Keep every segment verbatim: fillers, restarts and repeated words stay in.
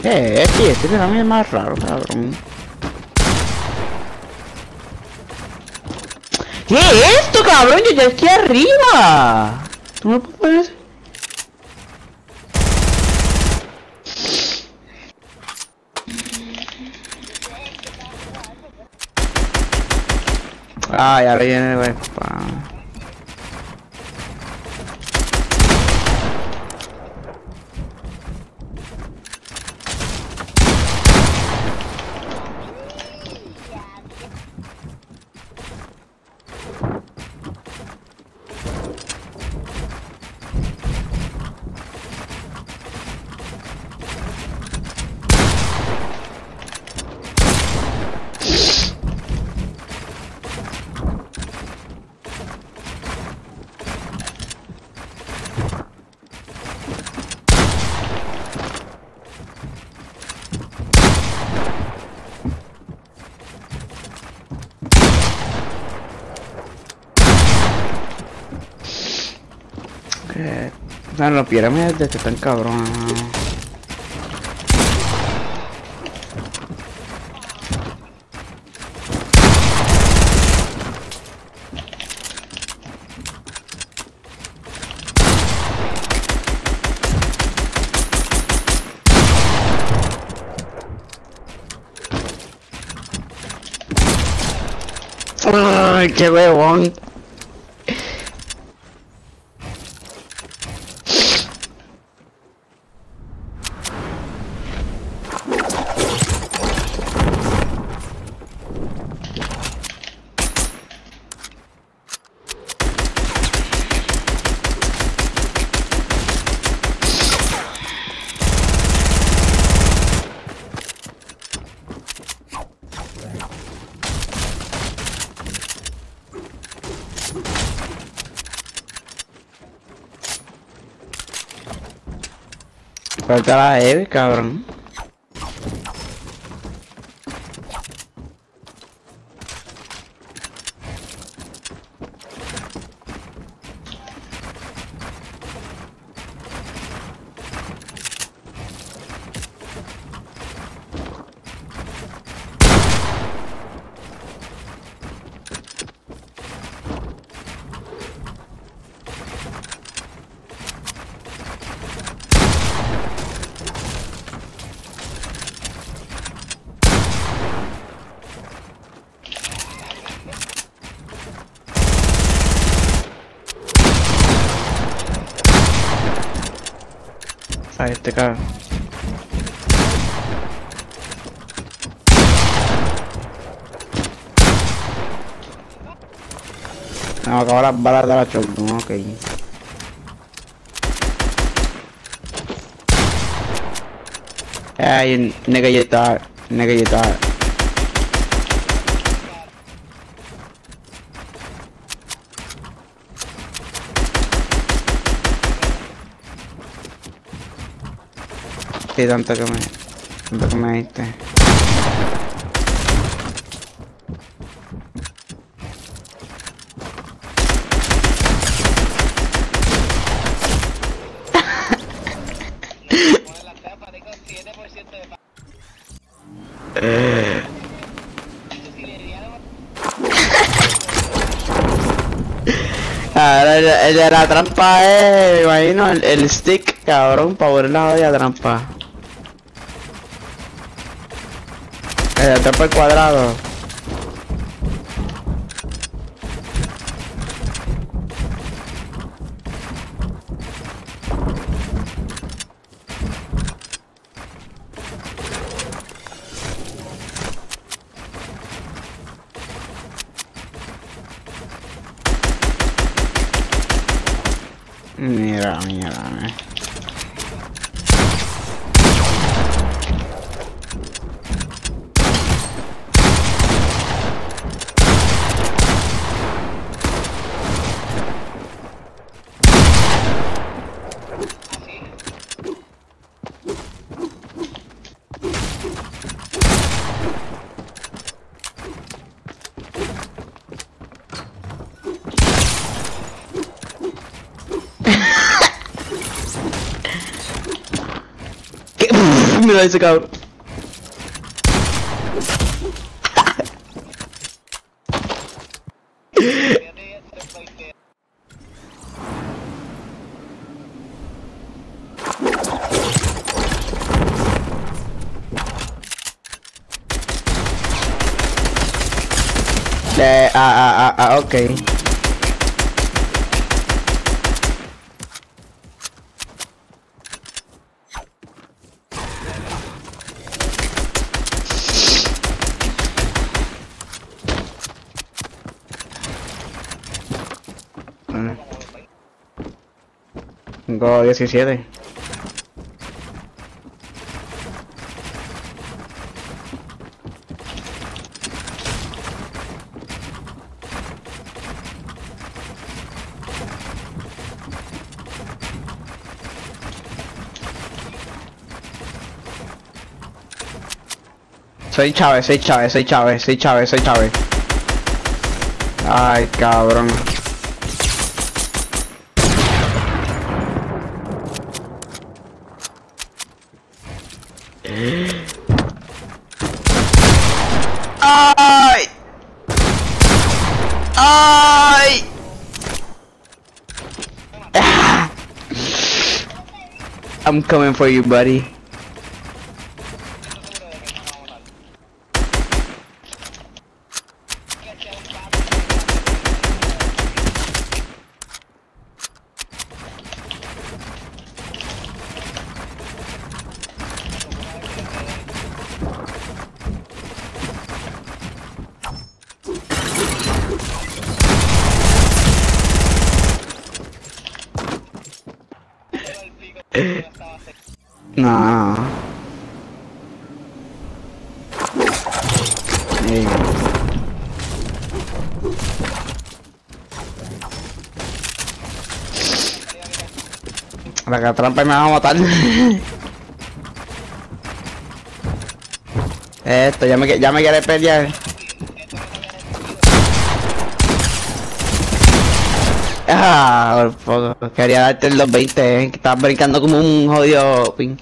Eh, sí, este también es más raro, cabrón. ¿Qué es esto, cabrón? Yo ya estoy arriba. ¿Tú me puedes poner eso? Ay, ahora viene el spam. Que... No, los pirámides de este están cabrones. Ay, qué huevón. Falta la Eve, cabrón. Ahí este cabrón. No, acabo las balas de la shotgun, ok. Ay, nigga, you thought. Nigga, you thought. Sí, tanto que me... Tanto que me diste. eh... Ahora el, el de la trampa es, imagino, el, el stick, cabrón, para volver la odia trampa. El de trampa al cuadrado. Mira, mira, mira. mira ese cabrón. Eh, ah, ah, ah, ah, ok. Tengo diecisiete. Soy Chávez, soy Chávez, soy Chávez, soy Chávez, soy Chávez. Ay, cabrón. Ay. Ay. Ah. I'm coming for you, buddy. No. Hey. La que trampa y me va a matar. Esto, ya me, ya me quiere pelear. Ah, por poco. Quería darte el dos veinte, eh, que estabas brincando como un jodido pin.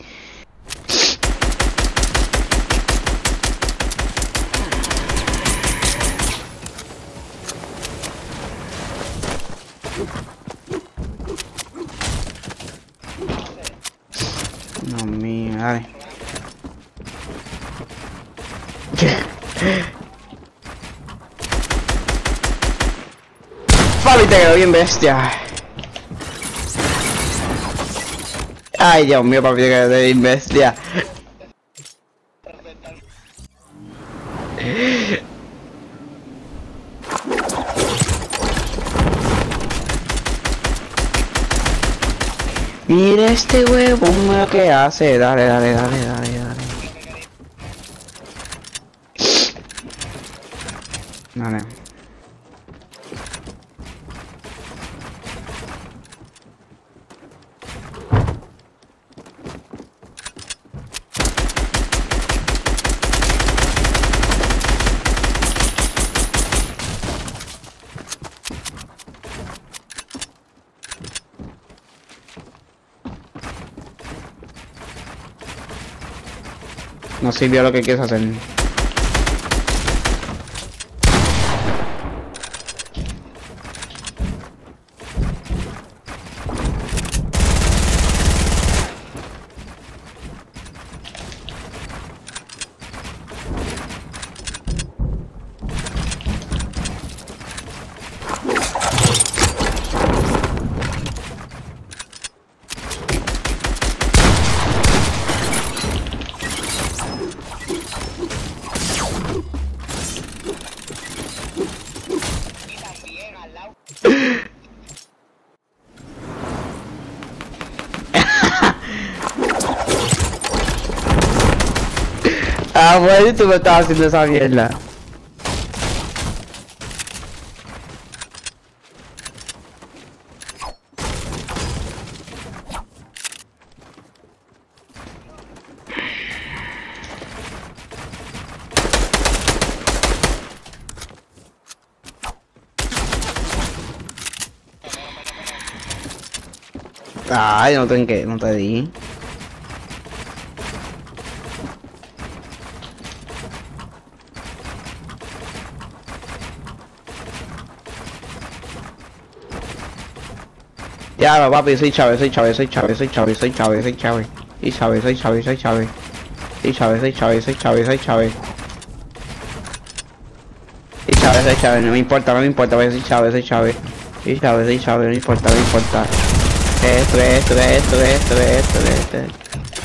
Dios mío, dale. Papi, te quedó bien bestia. Ay, Dios mío, papi, te quedó bien bestia. Mira este huevón lo que hace. Dale, dale, dale, dale, dale. Dale. No sirvió lo que quieres hacer. Ah, bueno, tú me estabas haciendo esa mierda. Ay, no te, no te di. Ya, papi, soy Chávez, soy Chávez, soy Chávez, soy Chávez, soy Chávez, soy Chávez. Y Chávez, soy Chávez, soy Chávez. Y Chávez, soy Chávez, soy Chávez, soy Chávez. Y Chávez, soy Chávez, no me importa, no me importa, soy Chávez, soy Chávez. Y Chávez, soy Chávez, no me importa, no me importa. Esto, esto, esto, esto, esto, esto.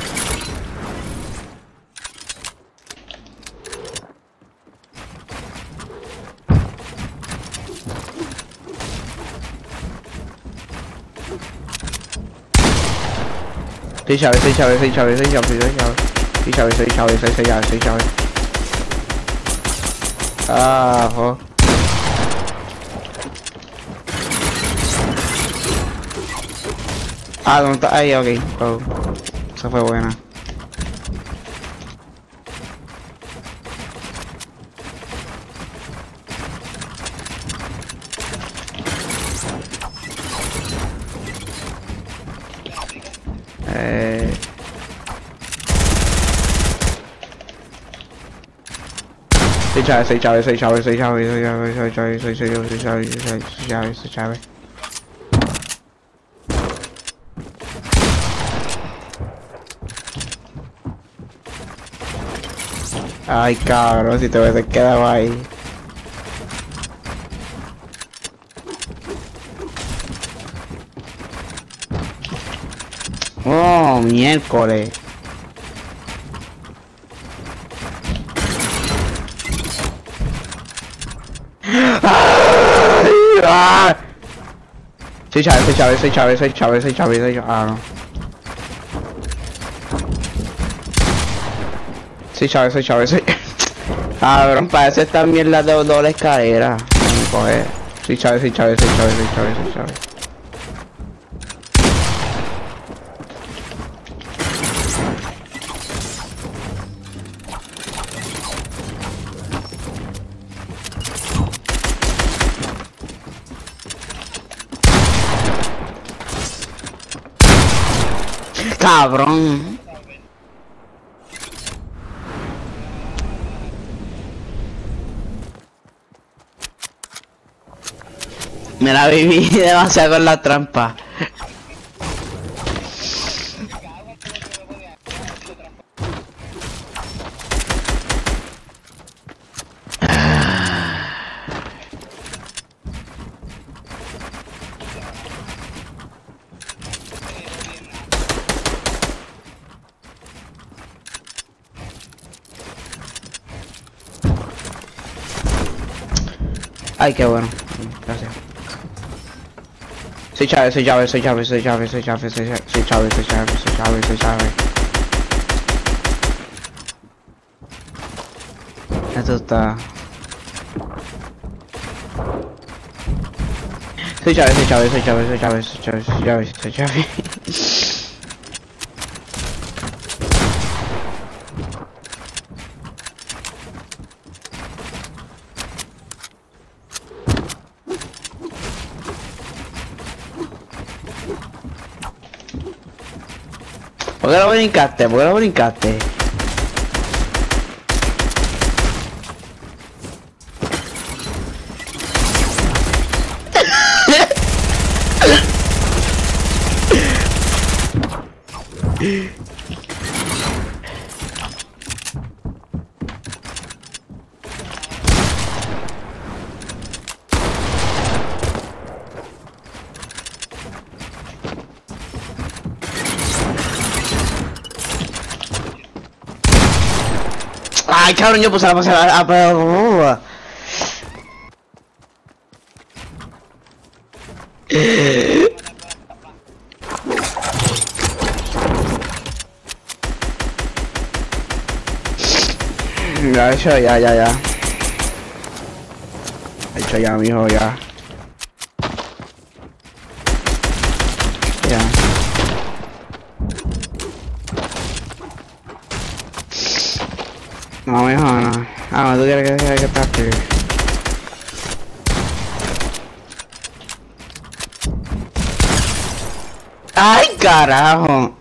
Soy Chávez, soy Chávez, soy Chávez, soy Chávez, soy Chávez. Soy Chávez, soy Chávez, soy Chávez, soy Chávez. Ah, jo. Ah, ¿dónde está? Ahí, ok. Oh. Esa fue buena. Eh... Soy Chávez, soy Chávez, soy Chávez, soy Chávez, soy Chávez, soy Chávez, soy Chávez, soy Chávez, soy Chávez, soy Chávez. Ay, cabrón, si te hubiese quedado ahí. Oh, miércoles. ¡Ah! Soy Chávez, soy Chávez, soy Chávez, soy Chávez, soy Chávez, soy Chávez. Ah, no. Soy Chávez, soy Chávez, soy... Cabrón, parece esta mierda de doble escalera. Coge. Soy Chávez, soy Chávez, soy Chávez, soy Chávez, soy Chávez. Cabrón. Me la viví demasiado con la trampa. Ay, qué bueno. Gracias. Soy Chávez, soy Chávez, soy Chávez, soy Chávez, soy Chávez, soy Chávez, soy Chávez, soy Chávez, soy Chávez, soy Chávez. Esto está... Soy Chávez, soy Chávez, soy Chávez, soy Chávez, soy Chávez, soy Chávez, soy Chávez. ¿Por qué lo brincaste? ¿Por qué lo brincaste? Ay, cabrón, yo puse la pasada a pero ya hecho, ya, ya, ya. Hecho ya, mijo, ya. Ya. No, mijo, no. Ah, tú quieres que, que estás aquí. ¡Ay, carajo!